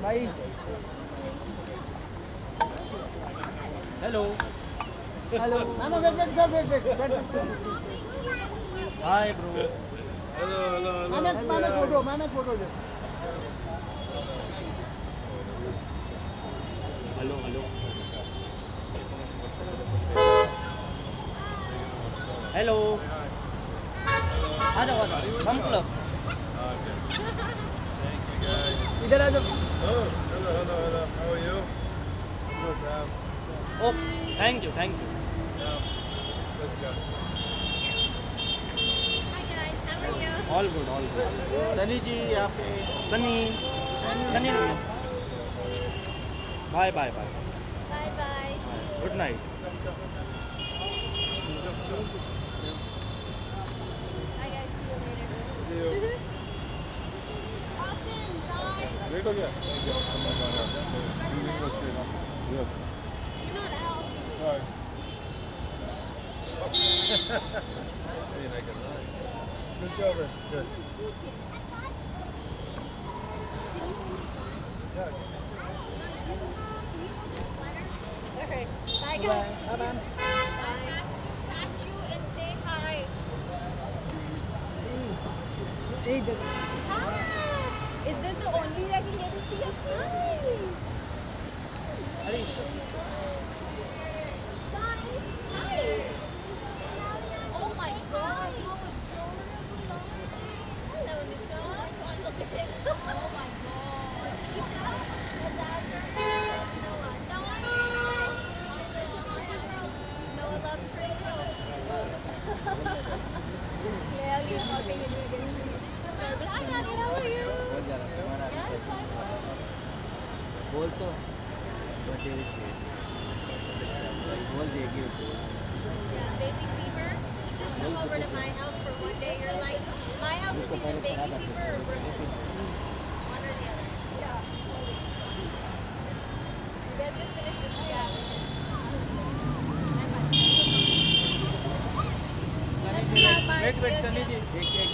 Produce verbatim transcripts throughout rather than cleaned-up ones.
Hi. Hello. Hello. Mama, wait, wait, sir, wait, wait, wait, wait. Hi, bro. Hello, hello, hello. Mama, mama, photo, mama, photo. Hello, hello. Hello. आ जाओ, आ जाओ. Come close. Thank you guys. इधर आ जाओ. Oh, hello, hello, hello. How are you? Good, um, Oh, thank you, thank you. yeah. Let's go. Hi guys, how are you? All good, all good. Sunny ji यहाँ पे Sunny Sunny bye bye bye. Bye bye. See you. Good night. Bye guys, see you later. See you. Open, guys. Wait हो गया? Yes. You're not out. Sorry. Hey, Megan. Good job, man. Good. Yeah. Alright. Bye guys. Bye, bye. Bye. Catch you and say hi. Hey, इधर. Hi. Is this the only way I can get to see you? Hi. Guys, hi. Oh my god, how adorable are they? Hello, Nisha. Oh, look at him. Oh my god. Nisha, that's Asher. That's Noah. Noah, say hi. It's a pretty girl. Noah loves pretty girls. Clearly, he's not paying any attention to this. So there. But hi, Daddy. How are you? Yes, hi. बोल तो बोल देगी Yeah, baby fever. You just come over to my house for one day. You're like, my house is either baby fever or Brooklyn. One or the other. Yeah. You guys just finished it? Yeah, we did. Bye-bye. Wait See wait you Sunny soon. जी एक एक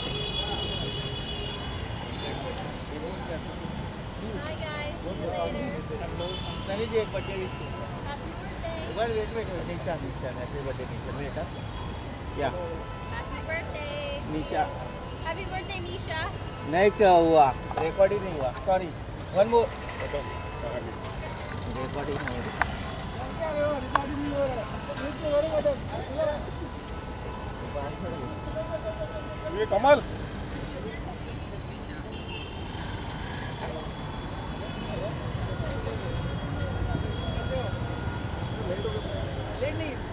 Hi guys. See you later. Sunny ji एक birthday wish Happy birthday. One wait wait Nisha Nisha happy birthday Nisha बेटा या Happy birthday. निशा Happy birthday, Nisha. नहीं क्या हुआ record ही नहीं हुआ सॉरी वन मोर रिकॉर्ड ही नहीं हुआ ये कमल Let me.